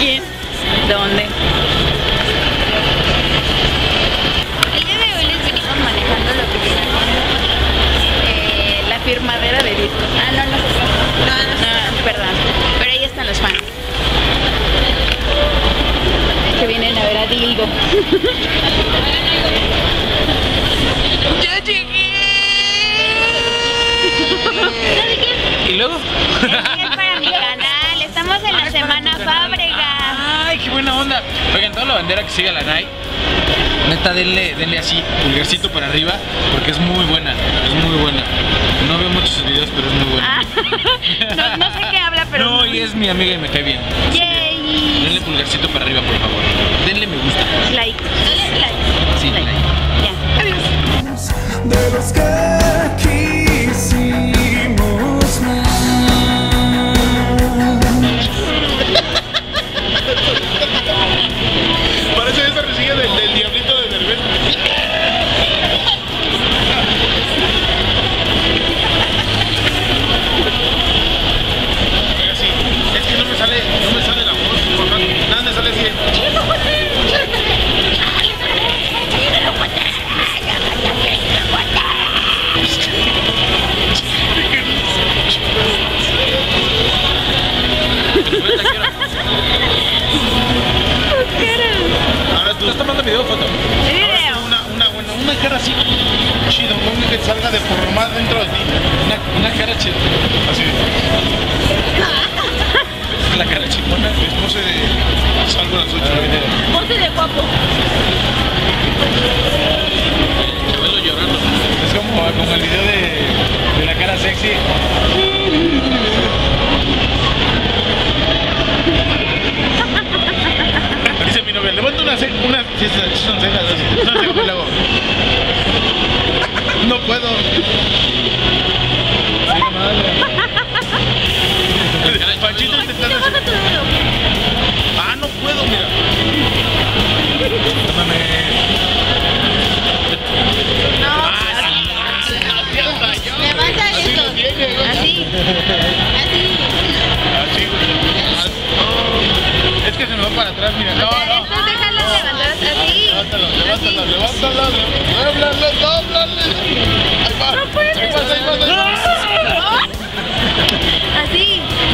¿Quién? ¿Dónde? El día de hoy les venimos manejando lo que viene siendo la firmadera de discos. Ah, no, perdón. Pero ahí están los fans. Que vienen a ver a Dildo. ¡Ya llegué! ¿Y luego? Es para mi canal, estamos en la Semana Fábregas. ¡Ay, qué buena onda! Oigan, toda la bandera que sigue a la Nai, neta, denle así, pulgarcito para arriba, porque es muy buena, No veo muchos videos, pero es muy buena. No sé qué habla, pero... No, y es mi amiga y me cae bien. ¡Yay! Denle pulgarcito para arriba, por favor. Denle me gusta. Like. Dale like. Sí, like. Ya, adiós. De los que quisimos más. Parece esa risilla del diablito de Derbez. Así, es que no me sale la voz, nada me sale así. Ahora tú estás tomando video o foto. Video. Una cara así chido, una que salga de por más dentro de ti. Una cara chida. Así. Es la cara chingona. Es pose de salgo a las 8 de la mañana. Pose de guapo. Vuelo llorando. Es como el video de la cara sexy. Dice mi novia, levanta una ceja, son cejas así, una ceja y luego. No puedo. Panchito intentando hacer. Ah, no puedo, mira. Tómame. Levanta esto. Así. Es que se me va para atrás, mira. No. Estos déjalos levantados así. Levántalo. Dóblale. Ahí va. No puedes. Ahí vas. Así.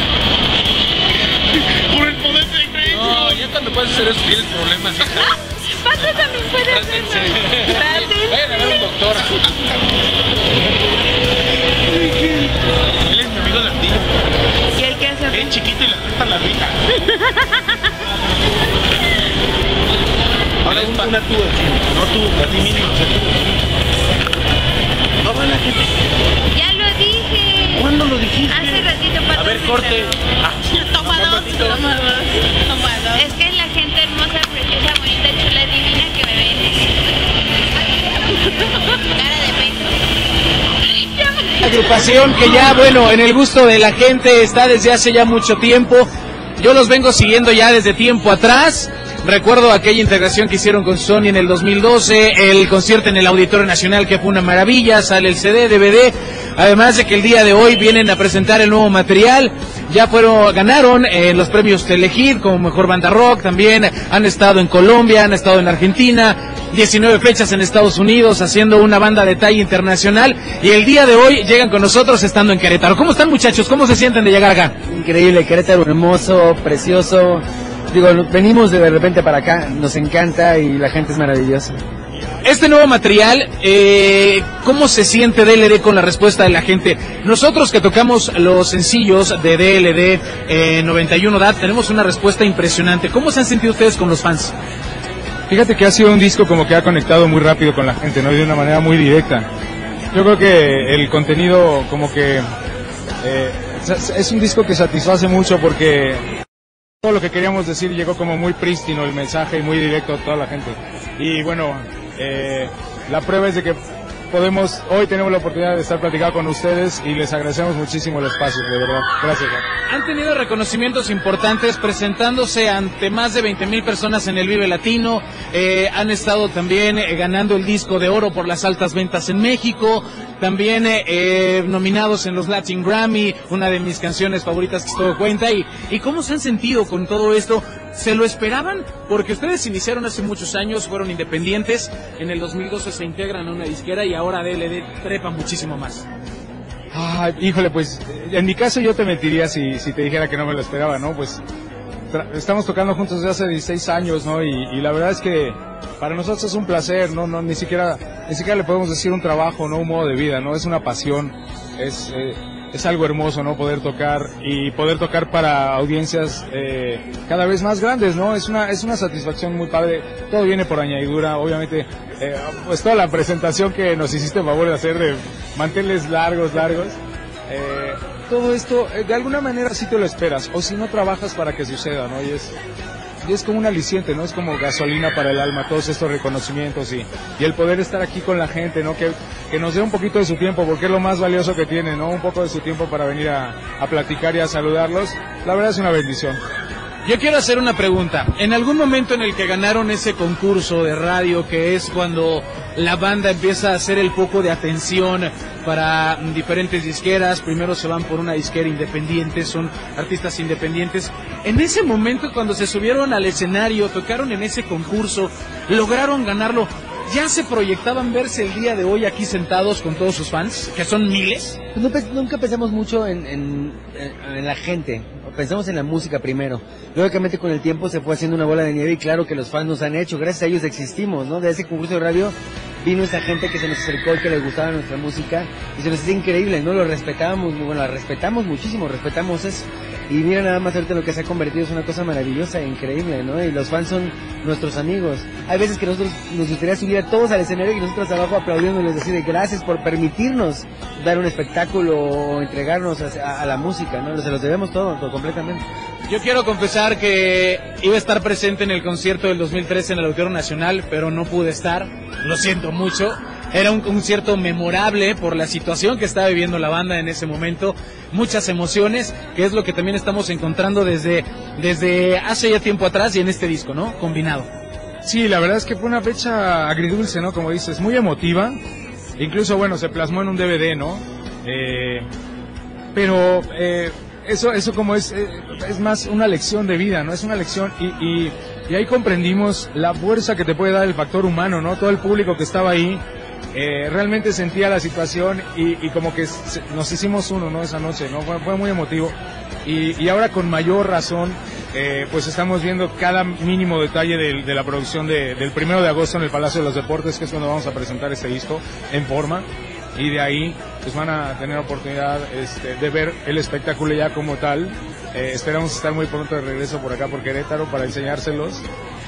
Por el poder de Grace. No, ya cuando puedes hacer eso tienes problemas, hija. Pato también puede hacerlo. Vayan a ver un doctor. Él es mi amigo Landillo. ¿Y el que hace? Es chiquito y la trata la rica. Ahora es una tú, no tú, a ti mínimo. No va la gente. Ya lo dije. ¿Cuándo lo dijiste? Hace ratito, Pato. A ver, corte. Toma dos. Es que es la gente hermosa, preciosa, bonita, chula, divina que me ven. Cara de peso. Agrupación que ya, bueno, en el gusto de la gente está desde hace ya mucho tiempo. Yo los vengo siguiendo ya desde tiempo atrás. Recuerdo aquella integración que hicieron con Sony en el 2012, el concierto en el Auditorio Nacional que fue una maravilla, sale el CD, DVD, además de que el día de hoy vienen a presentar el nuevo material, ganaron los premios Telehit como Mejor Banda Rock, también han estado en Colombia, han estado en Argentina, 19 fechas en Estados Unidos, haciendo una banda de talla internacional, y el día de hoy llegan con nosotros estando en Querétaro. ¿Cómo están, muchachos? ¿Cómo se sienten de llegar acá? Increíble, Querétaro hermoso, precioso. Digo, venimos de repente para acá, nos encanta y la gente es maravillosa. Este nuevo material, ¿cómo se siente DLD con la respuesta de la gente? Nosotros que tocamos los sencillos de DLD 91 DAT, tenemos una respuesta impresionante. ¿Cómo se han sentido ustedes con los fans? Fíjate que ha sido un disco como que ha conectado muy rápido con la gente, ¿no? Y de una manera muy directa. Yo creo que el contenido como que es un disco que satisface mucho porque todo lo que queríamos decir llegó como muy prístino el mensaje y muy directo a toda la gente. Y bueno, la prueba es de que hoy tenemos la oportunidad de estar platicando con ustedes y les agradecemos muchísimo el espacio, de verdad. Gracias. Han tenido reconocimientos importantes presentándose ante más de 20,000 personas en el Vive Latino, han estado también ganando el disco de oro por las altas ventas en México, también nominados en los Latin Grammy, una de mis canciones favoritas que estoy de cuenta, y cómo se han sentido con todo esto, ¿Se lo esperaban? Porque ustedes iniciaron hace muchos años, fueron independientes, en el 2012 se integran a una disquera y ahora DLD trepa muchísimo más. Ay, híjole, pues en mi caso yo te mentiría si te dijera que no me lo esperaba, ¿no? Pues estamos tocando juntos desde hace 16 años, ¿no? Y la verdad es que para nosotros es un placer, ¿no? Ni siquiera le podemos decir un trabajo, ¿no? Un modo de vida, ¿no? Es una pasión, es algo hermoso, ¿no? Poder tocar para audiencias cada vez más grandes, ¿no? Es una satisfacción muy padre. Todo viene por añadidura, obviamente. Pues toda la presentación que nos hiciste favor de hacer de manteles largos. Todo esto, de alguna manera sí te lo esperas, o si no trabajas para que suceda, ¿no? Y es como un aliciente, ¿no? Es como gasolina para el alma, todos estos reconocimientos y el poder estar aquí con la gente, ¿no? Que nos dé un poquito de su tiempo, porque es lo más valioso que tiene, ¿no? Un poco de su tiempo para venir a platicar y a saludarlos. La verdad es una bendición. Yo quiero hacer una pregunta. En algún momento en el que ganaron ese concurso de radio, que es cuando la banda empieza a hacer el foco de atención para diferentes disqueras, primero se van por una disquera independiente, son artistas independientes. En ese momento, cuando se subieron al escenario, tocaron en ese concurso, lograron ganarlo, ¿ya se proyectaban verse el día de hoy aquí sentados con todos sus fans, que son miles? Nunca pensamos mucho en la gente, pensamos en la música primero. Lógicamente con el tiempo se fue haciendo una bola de nieve y claro que los fans nos han hecho, gracias a ellos existimos, ¿no? De ese concurso de radio vino esa gente que se nos acercó y que le gustaba nuestra música y se nos hacía increíble, ¿no? Lo respetábamos, bueno, la respetamos muchísimo, respetamos eso. Y mira nada más ahorita lo que se ha convertido, es una cosa maravillosa e increíble, ¿no? Y los fans son nuestros amigos. Hay veces que nosotros nos gustaría subir a todos al escenario y nosotros abajo aplaudiéndoles, decir gracias por permitirnos dar un espectáculo o entregarnos a la música, ¿no? Se los debemos todo completamente. Yo quiero confesar que iba a estar presente en el concierto del 2013 en el Auditorio Nacional, pero no pude estar, lo siento mucho. Era un concierto memorable por la situación que estaba viviendo la banda en ese momento, muchas emociones, que es lo que también estamos encontrando desde hace ya tiempo atrás y en este disco, ¿no? Combinado. Sí, la verdad es que fue una fecha agridulce, ¿no? Como dices, muy emotiva. Incluso, bueno, se plasmó en un DVD, ¿no? Pero eso como es más una lección de vida, ¿no? Es una lección y ahí comprendimos la fuerza que te puede dar el factor humano, ¿no? Todo el público que estaba ahí realmente sentía la situación y como que nos hicimos uno, ¿no? Esa noche, ¿no? Fue muy emotivo y ahora con mayor razón pues estamos viendo cada mínimo detalle de la producción del 1 de agosto en el Palacio de los Deportes, que es cuando vamos a presentar este disco en forma. Y de ahí pues van a tener oportunidad de ver el espectáculo ya como tal. Esperamos estar muy pronto de regreso por acá por Querétaro para enseñárselos.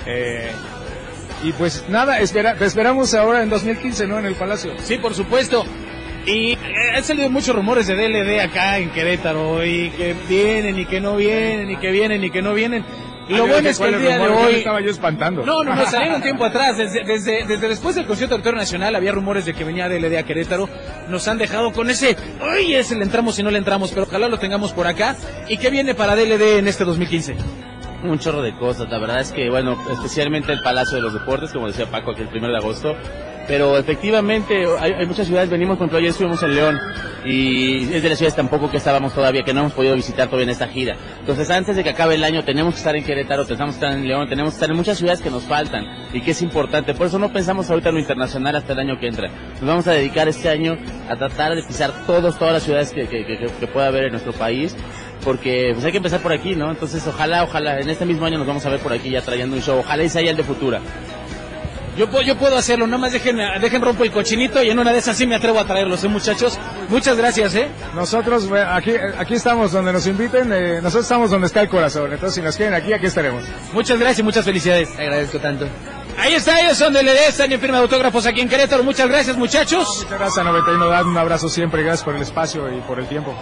Y pues nada, te esperamos ahora en 2015, ¿no? En el Palacio. Sí, por supuesto. Y han salido muchos rumores de DLD acá en Querétaro, y que vienen y que no vienen, y que vienen y que no vienen. Lo bueno es que el día de hoy... estaba yo espantando. No, salieron un tiempo atrás. Desde después del concierto del Auditorio Nacional había rumores de que venía DLD a Querétaro. Nos han dejado con ese... ¡Ay! Ese le entramos y no le entramos, pero ojalá lo tengamos por acá. ¿Y qué viene para DLD en este 2015? Un chorro de cosas, la verdad es que, bueno, especialmente el Palacio de los Deportes, como decía Paco, aquí el 1 de agosto, pero efectivamente hay muchas ciudades, venimos, por ejemplo, ayer estuvimos en León, y es de las ciudades tampoco que estábamos todavía, que no hemos podido visitar todavía en esta gira. Entonces, antes de que acabe el año, tenemos que estar en Querétaro, tenemos que estar en León, tenemos que estar en muchas ciudades que nos faltan, y que es importante. Por eso no pensamos ahorita en lo internacional hasta el año que entra. Nos vamos a dedicar este año a tratar de pisar todas las ciudades que pueda haber en nuestro país, porque pues hay que empezar por aquí, ¿no? Entonces ojalá, en este mismo año nos vamos a ver por aquí ya trayendo un show, ojalá y sea ya el de Futura. Yo puedo hacerlo, nada más dejen rompo el cochinito y en una de esas sí me atrevo a traerlos, muchachos. Muchas gracias, Nosotros aquí estamos donde nos inviten, nosotros estamos donde está el corazón, entonces si nos quieren aquí estaremos. Muchas gracias y muchas felicidades. Te agradezco tanto. Ahí está, ellos son de LD, están en firma de autógrafos aquí en Querétaro. Muchas gracias, muchachos. Muchas gracias, 91 Dan, un abrazo siempre, gracias por el espacio y por el tiempo.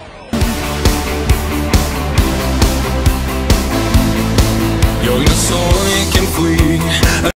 Yo no soy quien fui.